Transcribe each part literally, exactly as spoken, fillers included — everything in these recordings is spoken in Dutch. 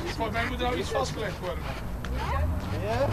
Volgens mij moet er nou iets vastgelegd worden. Ja?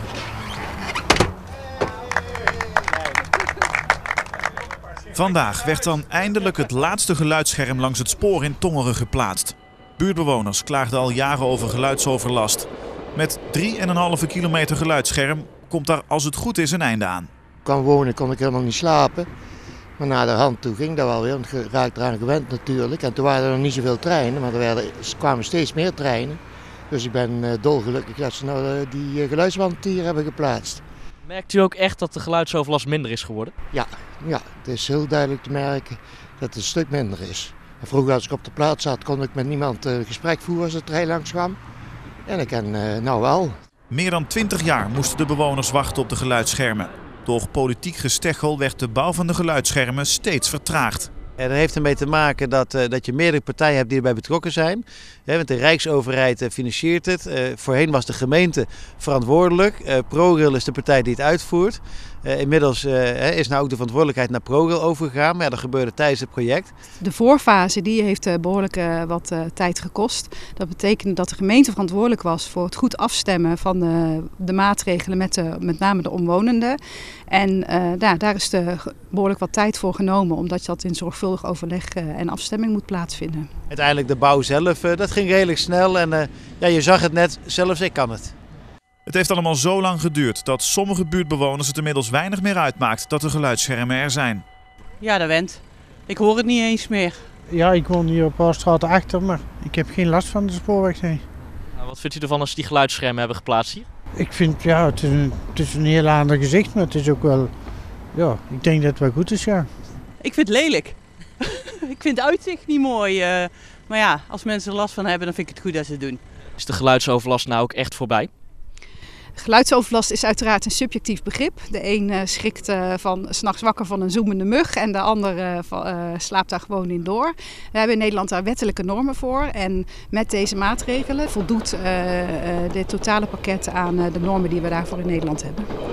Vandaag werd dan eindelijk het laatste geluidsscherm langs het spoor in Tongeren geplaatst. Buurtbewoners klaagden al jaren over geluidsoverlast. Met drie komma vijf kilometer geluidsscherm komt daar als het goed is een einde aan. Ik kwam wonen, kon ik helemaal niet slapen. Maar na de hand toe ging dat wel weer, want je raakt eraan gewend natuurlijk. En toen waren er nog niet zoveel treinen, maar er, werden, er kwamen steeds meer treinen. Dus ik ben uh, dolgelukkig dat ze nou uh, die uh, geluidswand hier hebben geplaatst. Merkt u ook echt dat de geluidsoverlast minder is geworden? Ja, ja, het is heel duidelijk te merken dat het een stuk minder is. En vroeger als ik op de plaats zat, kon ik met niemand een uh, gesprek voeren als de trein langs kwam. En ik kan uh, nou wel. Meer dan twintig jaar moesten de bewoners wachten op de geluidsschermen. Door politiek gesteggel werd de bouw van de geluidsschermen steeds vertraagd. En dat heeft ermee te maken dat, uh, dat je meerdere partijen hebt die erbij betrokken zijn. He, want de Rijksoverheid uh, financiert het. Uh, voorheen was de gemeente verantwoordelijk. Uh, ProRail is de partij die het uitvoert. Uh, inmiddels uh, is nou ook de verantwoordelijkheid naar ProRail overgegaan. Maar ja, dat gebeurde tijdens het project. De voorfase die heeft uh, behoorlijk uh, wat uh, tijd gekost. Dat betekende dat de gemeente verantwoordelijk was voor het goed afstemmen van de, de maatregelen met, de, met name de omwonenden. En uh, daar, daar is de, behoorlijk wat tijd voor genomen, omdat dat in zorgvuldig overleg uh, en afstemming moet plaatsvinden. Uiteindelijk de bouw zelf, uh, dat ging redelijk snel en uh, ja, je zag het net, zelfs ik kan het. Het heeft allemaal zo lang geduurd dat sommige buurtbewoners het inmiddels weinig meer uitmaakt dat de geluidsschermen er zijn. Ja, dat went. Ik hoor het niet eens meer. Ja, ik woon hier op een paar straten achter, maar ik heb geen last van de spoorweg, nee. Nou, wat vindt u ervan als die geluidsschermen hebben geplaatst hier? Ik vind, ja, het is, een, het is een heel ander gezicht, maar het is ook wel, ja, ik denk dat het wel goed is, ja. Ik vind het lelijk. Ik vind het uitzicht niet mooi. Uh, maar ja, als mensen er last van hebben, dan vind ik het goed dat ze het doen. Is de geluidsoverlast nou ook echt voorbij? Geluidsoverlast is uiteraard een subjectief begrip. De een uh, schrikt uh, van 's nachts wakker van een zoemende mug en de ander uh, uh, slaapt daar gewoon in door. We hebben in Nederland daar wettelijke normen voor en met deze maatregelen voldoet uh, uh, dit totale pakket aan uh, de normen die we daarvoor in Nederland hebben.